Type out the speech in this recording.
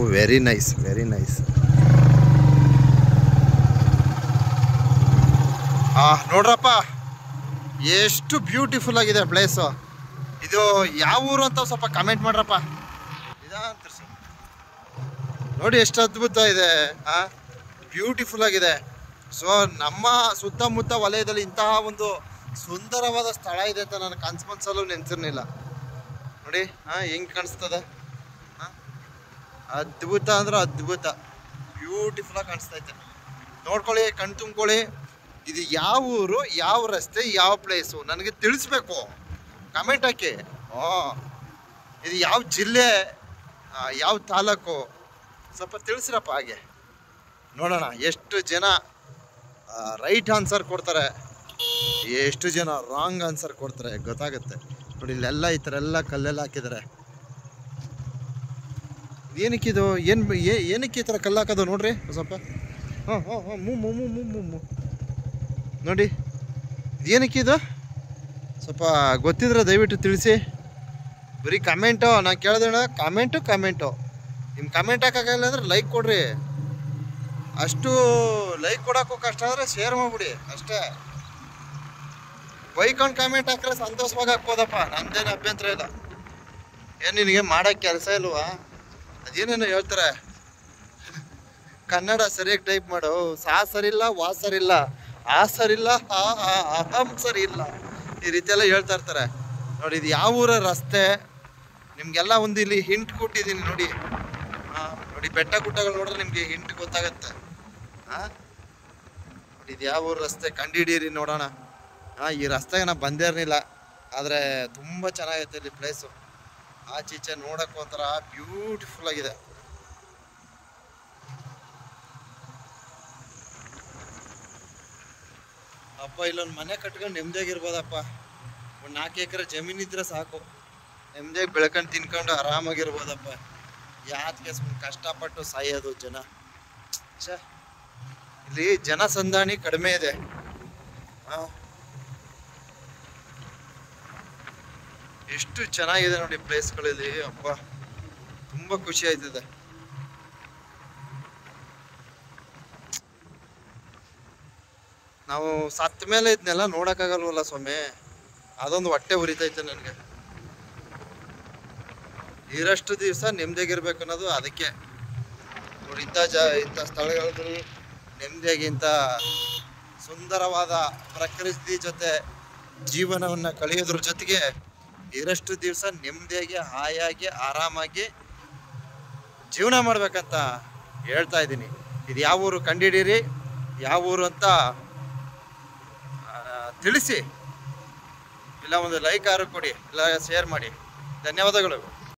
Very nice, very nice. ನೋಡ್ರಪ್ಪ ಎಷ್ಟು beautiful ಆಗಿದೆ ಪ್ಲೇಸು. ಇದು ಯಾವ ಊರು ಅಂತ ಸ್ವಲ್ಪ ಕಮೆಂಟ್ ಮಾಡ್ರಪ್ಪ. ನೋಡಿ ಎಷ್ಟು ಅದ್ಭುತ ಇದೆ, ಬ್ಯೂಟಿಫುಲ್ ಆಗಿದೆ. ಸೊ ನಮ್ಮ ಸುತ್ತಮುತ್ತ ವಲಯದಲ್ಲಿ ಇಂತಹ ಒಂದು ಸುಂದರವಾದ ಸ್ಥಳ ಇದೆ ಅಂತ ನಾನು ಕನ್ಸಲ್ಲೂ ನೆನ್ಸಿರ್ಲಿಲ್ಲ. ನೋಡಿ ಹೆಂಗೆ ಕಾಣಿಸ್ತದೆ, ಅದ್ಭುತ ಅಂದ್ರೆ ಅದ್ಭುತ, ಬ್ಯೂಟಿಫುಲ್ ಆಗಿ ಕಾಣಿಸ್ತೈತೆ. ನೋಡ್ಕೊಳ್ಳಿ, ಕಣ್ ತುಂಬ್ಕೊಳ್ಳಿ. ಇದು ಯಾವ ಊರು, ಯಾವ ರಸ್ತೆ, ಯಾವ ಪ್ಲೇಸು ನನಗೆ ತಿಳಿಸ್ಬೇಕು, ಕಮೆಂಟ್ ಹಾಕಿ. ಇದು ಯಾವ ಜಿಲ್ಲೆ, ಯಾವ ತಾಲೂಕು, ಸ್ವಲ್ಪ ತಿಳಿಸ್ರಪ್ಪ. ಹಾಗೆ ನೋಡೋಣ ಎಷ್ಟು ಜನ ರೈಟ್ ಆನ್ಸರ್ ಕೊಡ್ತಾರೆ, ಎಷ್ಟು ಜನ ರಾಂಗ್ ಆನ್ಸರ್ ಕೊಡ್ತಾರೆ ಗೊತ್ತಾಗುತ್ತೆ. ನೋಡಿ ಇಲ್ಲೆಲ್ಲ ಈ ಥರ ಎಲ್ಲ ಕಲ್ಲೆಲ್ಲ ಹಾಕಿದ್ದಾರೆ. ಏನಕ್ಕಿದು, ಏನಕ್ಕೆ ಈ ಥರ ಕಲ್ಲು ಹಾಕೋದು ನೋಡ್ರಿ ಸ್ವಲ್ಪ. ನೋಡಿ ಏನಕ್ಕಿದು ಸ್ವಲ್ಪ ಗೊತ್ತಿದ್ರೆ ದಯವಿಟ್ಟು ತಿಳಿಸಿ. ಬರೀ ಕಮೆಂಟು ನಾನು ಕೇಳಿದೆ, ಕಮೆಂಟು. ನಿಮ್ಮ ಕಮೆಂಟ್ ಹಾಕೋಕ್ಕಾಗಲ್ಲ ಅಂದ್ರೆ ಲೈಕ್ ಕೊಡ್ರಿ. ಅಷ್ಟು ಲೈಕ್ ಕೊಡೋಕ್ಕೂ ಕಷ್ಟ ಆದರೆ ಶೇರ್ ಮಾಡಿಬಿಡಿ ಅಷ್ಟೇ. ಬೈಕೊಂಡು ಕಮೆಂಟ್ ಹಾಕಿದ್ರೆ ಸಂತೋಷವಾಗಿ ಹಾಕ್ಬೋದಪ್ಪ, ನಂದೇನು ಅಭ್ಯಂತರ ಇಲ್ಲ. ಏನು ನಿನಗೆ ಮಾಡೋಕ್ಕೆ ಕೆಲಸ ಇಲ್ವಾ? ಅದೇನೇನೋ ಹೇಳ್ತಾರೆ, ಕನ್ನಡ ಸರಿಯಾಗಿ ಟೈಪ್ ಮಾಡು. ಸಾ ಸರಿಲ್ಲ, ವಾ ಸರಿಲ್ಲ, ಆ ಸರಿಲ್ಲ, ಅಹಂ ಸರಿ ಇಲ್ಲ, ಈ ರೀತಿ ಎಲ್ಲ ಹೇಳ್ತಾ ಇರ್ತಾರೆ. ನೋಡಿ ಇದು ಯಾವ ಊರ ರಸ್ತೆ ನಿಮಗೆಲ್ಲ ಒಂದು ಇಲ್ಲಿ ಹಿಂಟ್ ಕೊಟ್ಟಿದ್ದೀನಿ ನೋಡಿ. ನೋಡಿ ಬೆಟ್ಟ ಗುಡ್ಡಗಳು ನೋಡ್ರೆ ನಿಮಗೆ ಹಿಂಟ್ ಗೊತ್ತಾಗತ್ತೆ. ನೋಡಿ ಇದು ಯಾವ ಊರ ರಸ್ತೆ ಕಂಡುಹಿಡೀರಿ ನೋಡೋಣ. ಈ ರಸ್ತೆಗೆ ನಾನು ಬಂದೇ ಇರಲಿಲ್ಲ, ಆದರೆ ತುಂಬ ಚೆನ್ನಾಗೈತೆ ಇಲ್ಲಿ ಪ್ಲೇಸು. ಆಚೀಚೆ ನೋಡೋಕೆ ಒಂಥರ ಬ್ಯೂಟಿಫುಲ್ ಆಗಿದೆ. ಅಪ್ಪ ಇಲ್ಲೊಂದು ಮನೆ ಕಟ್ಕೊಂಡು ನೆಮ್ಮದಿಯಾಗಿರ್ಬೋದಪ್ಪ. ಒಂದು 4 ಎಕರೆ ಜಮೀನಿದ್ರೆ ಸಾಕು, ನೆಮ್ಮದಿಯಾಗಿ ಬೆಳ್ಕೊಂಡು ತಿನ್ಕೊಂಡು ಆರಾಮಾಗಿರ್ಬೋದಪ್ಪ. ಯಾಕೆ ಸುಮ್ಮನೆ ಕಷ್ಟಪಟ್ಟು ಸಾಯೋದು ಜನ. ಇಲ್ಲಿ ಜನಸಂದಾಣಿ ಕಡಿಮೆ ಇದೆ. ಎಷ್ಟು ಚೆನ್ನಾಗಿದೆ ನೋಡಿ ಪ್ಲೇಸ್ಗಳಲ್ಲಿ. ಅಪ್ಪ ತುಂಬ ಖುಷಿ ಆಯ್ತದೆ. ನಾವು ಸತ್ತ ಮೇಲೆ ಇದನ್ನೆಲ್ಲ ನೋಡೋಕ್ಕಾಗಲ್ವಲ್ಲ ಸ್ವಾಮಿ, ಅದೊಂದು ಹೊಟ್ಟೆ ಉರಿತೈತೆ ನನಗೆ. ಇರಷ್ಟು ದಿವಸ ನೆಮ್ಮದಿಯಾಗಿರ್ಬೇಕು ಅನ್ನೋದು ಅದಕ್ಕೆ. ನೋಡಿ ಇಂಥ ಸ್ಥಳಗಳಲ್ಲಿ ನೆಮ್ಮದಿಯಾಗಿ ಇಂಥ ಸುಂದರವಾದ ಪ್ರಕೃತಿ ಜೊತೆ ಜೀವನವನ್ನು ಕಳೆಯೋದ್ರ ಜೊತೆಗೆ ಇರಷ್ಟು ದಿವಸ ನೆಮ್ಮದಿಯಾಗಿ, ಹಾಯಾಗಿ, ಆರಾಮಾಗಿ ಜೀವನ ಮಾಡ್ಬೇಕಂತ ಹೇಳ್ತಾ ಇದ್ದೀನಿ. ಇದು ಯಾವ ಊರು ಕಂಡುಹಿಡೀರಿ, ಯಾವ ಊರು ಅಂತ ತಿಳಿಸಿ. ಇಲ್ಲ ಒಂದು ಲೈಕ್ ಆರು ಕೊಡಿ, ಇಲ್ಲ ಶೇರ್ ಮಾಡಿ. ಧನ್ಯವಾದಗಳು.